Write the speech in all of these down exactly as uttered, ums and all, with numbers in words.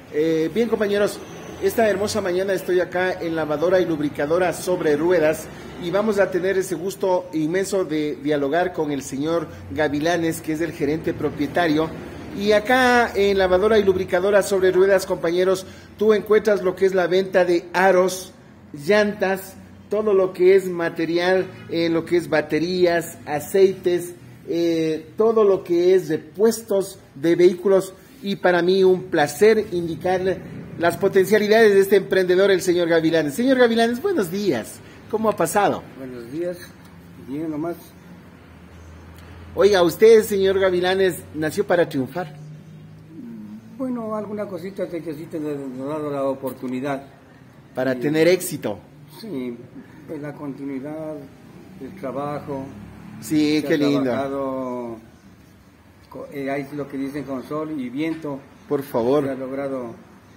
Eh, bien, compañeros, esta hermosa mañana estoy acá en Lavadora y Lubricadora Sobre Ruedas y vamos a tener ese gusto inmenso de dialogar con el señor Gavilanes, que es el gerente propietario. Y acá en Lavadora y Lubricadora Sobre Ruedas, compañeros, tú encuentras lo que es la venta de aros, llantas, todo lo que es material, eh, lo que es baterías, aceites, eh, todo lo que es repuestos de vehículos. Y para mí un placer indicarle las potencialidades de este emprendedor, el señor Gavilanes. Señor Gavilanes, buenos días. ¿Cómo ha pasado? Buenos días, bien nomás. Oiga, usted, señor Gavilanes, nació para triunfar. Bueno, alguna cosita de que sí te nos ha dado la oportunidad. Para y, tener éxito. Sí, pues la continuidad, el trabajo. Sí, qué lindo. Trabajado, eh, ahí es lo que dicen con sol y viento. Por favor. Se ha logrado,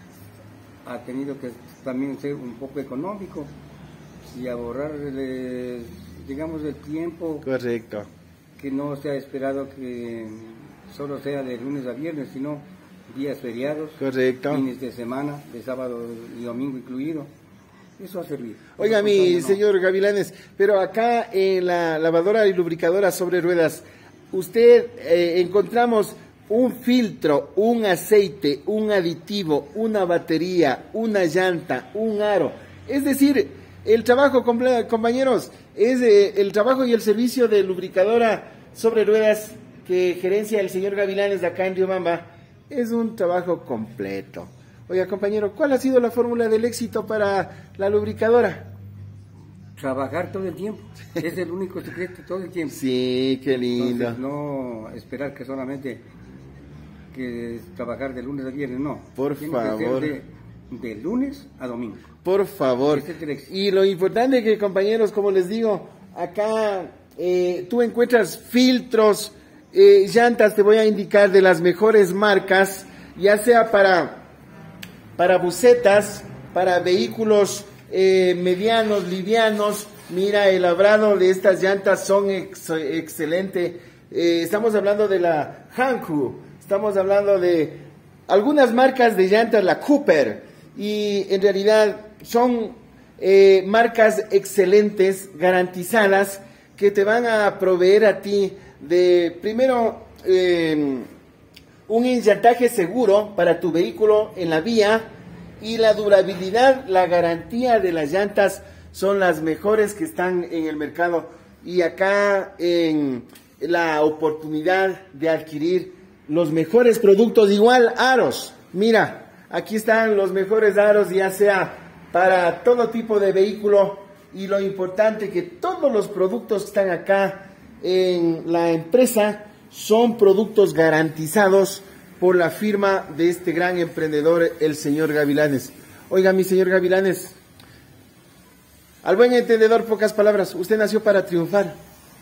ha tenido que también ser un poco económico y ahorrar, el, digamos, el tiempo. Correcto. Que no se ha esperado que solo sea de lunes a viernes, sino días feriados, correcto, fines de semana, de sábado y domingo incluido. Eso ha servido. Oiga, mi no. señor Gavilanes, pero acá en la Lavadora y Lubricadora Sobre Ruedas, usted eh, encontramos un filtro, un aceite, un aditivo, una batería, una llanta, un aro. Es decir, el trabajo, compañeros, es eh, el trabajo y el servicio de Lubricadora Sobre Ruedas que gerencia el señor Gavilanes de acá en Riobamba, es un trabajo completo. Oiga, compañero, ¿cuál ha sido la fórmula del éxito para la lubricadora? Trabajar todo el tiempo, es el único secreto, todo el tiempo. Sí, qué lindo. Entonces, no esperar que solamente que es trabajar de lunes a viernes, no. Por Tiene favor. Que ser de, de lunes a domingo. Por favor. Y lo importante es que, compañeros, como les digo, acá eh, tú encuentras filtros, eh, llantas, te voy a indicar de las mejores marcas, ya sea para, para busetas, para vehículos eh, medianos, livianos. Mira, el labrado de estas llantas son ex, excelente. Eh, estamos hablando de la Hankyu, estamos hablando de algunas marcas de llantas, la Cooper, y en realidad son eh, marcas excelentes, garantizadas, que te van a proveer a ti de, primero, eh, un enllantaje seguro para tu vehículo en la vía, y la durabilidad, la garantía de las llantas son las mejores que están en el mercado. Y acá en la oportunidad de adquirir los mejores productos, igual aros, mira, aquí están los mejores aros, ya sea para todo tipo de vehículo, y lo importante que todos los productos que están acá en la empresa son productos garantizados por la firma de este gran emprendedor, el señor Gavilanes. Oiga, mi señor Gavilanes, al buen entendedor, pocas palabras, usted nació para triunfar.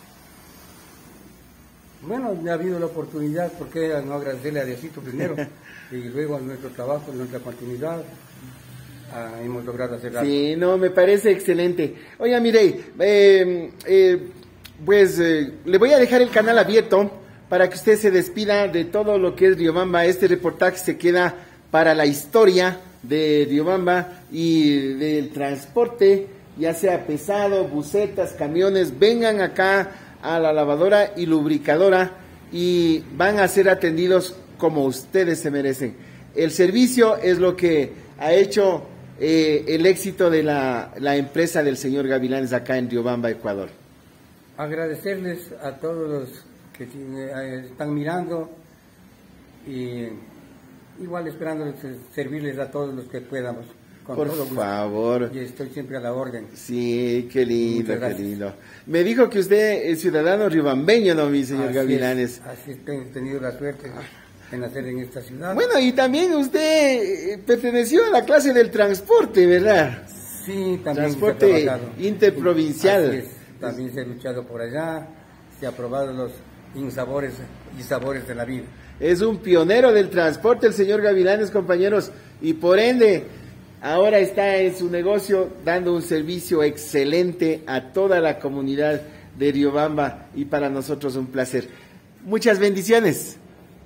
Bueno, ya ha habido la oportunidad, ¿por qué no agradecerle a Diosito primero? Y luego a nuestro trabajo, a nuestra continuidad, ah, hemos logrado hacer algo. Sí, no, me parece excelente. Oiga, mire, eh, eh, pues eh, le voy a dejar el canal abierto para que usted se despida de todo lo que es Riobamba. Este reportaje se queda para la historia de Riobamba y del transporte, ya sea pesado, busetas, camiones. Vengan acá a la lavadora y lubricadora y van a ser atendidos como ustedes se merecen. El servicio es lo que ha hecho eh, el éxito de la, la empresa del señor Gavilanes acá en Riobamba, Ecuador. Agradecerles a todos los que están mirando y igual esperando servirles a todos los que podamos. Con Por todo favor. Y estoy siempre a la orden. Sí, qué lindo, qué lindo. Me dijo que usted es ciudadano riobambeño, ¿no, mi señor así Gavilanes? Es, así es, he tenido la suerte de nacer en esta ciudad. Bueno, y también usted perteneció a la clase del transporte, ¿verdad? Sí, también. Transporte interprovincial. Así es, también se ha luchado por allá, se ha probado los insabores y sabores de la vida. Es un pionero del transporte el señor Gavilanes, compañeros, y por ende ahora está en su negocio dando un servicio excelente a toda la comunidad de Riobamba, y para nosotros un placer. Muchas bendiciones.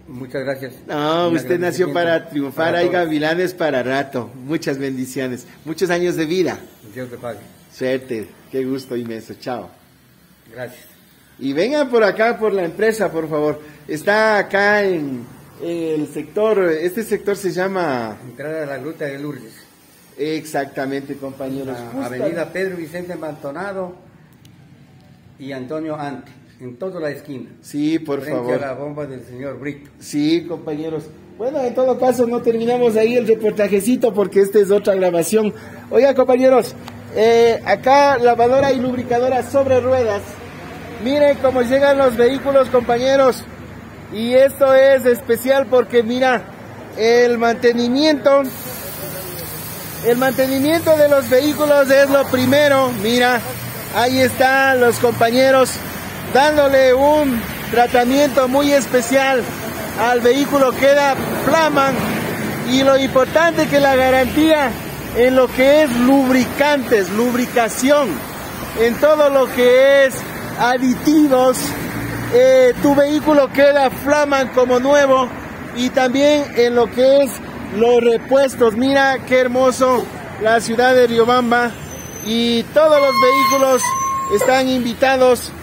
Muchas gracias. No, Un usted nació para triunfar, para hay todos. gavilanes para rato. Muchas bendiciones, muchos años de vida. Dios te pague. Suerte, qué gusto inmenso, chao. Gracias. Y vengan por acá, por la empresa, por favor. Está acá en, en el sector, este sector se llama... Entrada a la Gruta de Lourdes. Exactamente, compañeros. La Justo- avenida Pedro Vicente Mantonado y Antonio Ante, en toda la esquina. Sí, por frente favor. a la bomba del señor Brito. Sí, compañeros. Bueno, en todo caso no terminamos ahí el reportajecito porque esta es otra grabación. Oiga, compañeros, eh, acá lavadora y lubricadora sobre ruedas. Miren cómo llegan los vehículos, compañeros. Y esto es especial porque mira, el mantenimiento, el mantenimiento de los vehículos es lo primero. Mira, ahí están los compañeros dándole un tratamiento muy especial al vehículo, queda flaman, y lo importante que la garantía en lo que es lubricantes, lubricación, en todo lo que es aditivos, eh, tu vehículo queda flaman como nuevo, y también en lo que es los repuestos. Mira qué hermoso la ciudad de Riobamba, y todos los vehículos están invitados.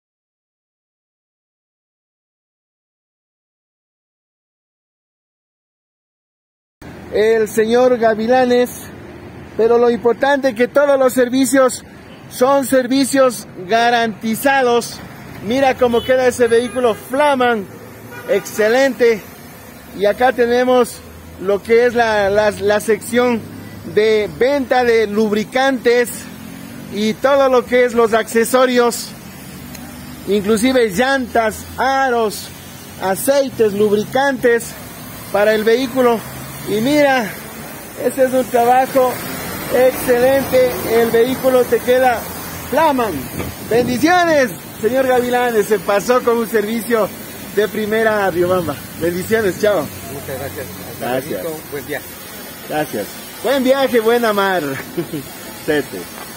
El señor Gavilanes, pero lo importante es que todos los servicios son servicios garantizados. Mira cómo queda ese vehículo, flaman, excelente. Y acá tenemos lo que es la, la, la sección de venta de lubricantes y todo lo que es los accesorios, inclusive llantas, aros, aceites, lubricantes para el vehículo. Y mira, ese es un trabajo excelente, el vehículo te queda flaman. Bendiciones, señor Gavilanes, se pasó con un servicio de primera a Riobamba. Bendiciones, chao. Muchas gracias. Hasta Gracias. luego. Buen día. Gracias. Buen viaje, buena mar. Sete.